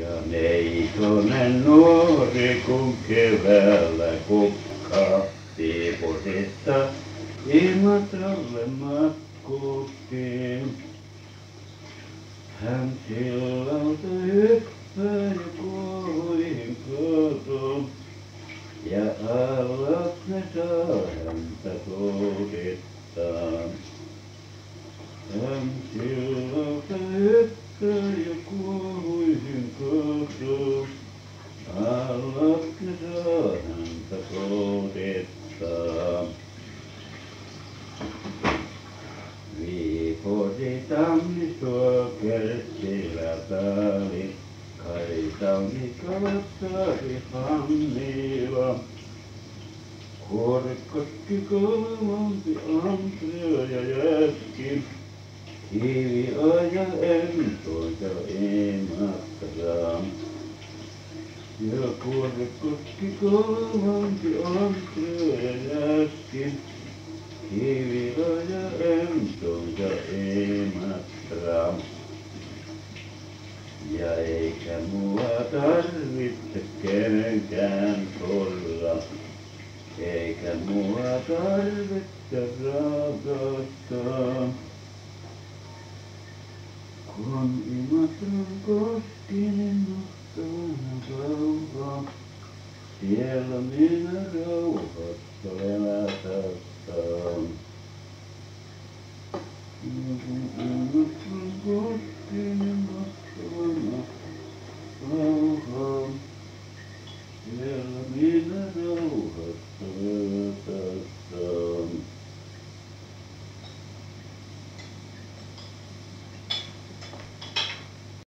Ja neitonen nuori kun keväällä kukkaa Tiipurista Imatralle matkustiin. Hän sillalta hyppää ja kuohuihin katoon. Ja alas ne saa häntä koutittaa. Hän sillalta hyppää ja kuohuihin katoon. Alas ne saa häntä koutittaa. Viipuri tammistua kertsilä pääli. Kaitanki kalastaari Hannila. Kuorikkoski kolmampi Andrea ja Jäski. Kiviaja entoja Imatra. Ja kuorikkoski kolmampi Andrea ja Jäski. Kiviaja entoja Imatra. Ja eikä mua tarvitse kenenkään tulla, eikä mua tarvitse rakastaa. Kun Imatran koskinen ottaa kaukaa, siellä minä rauhassa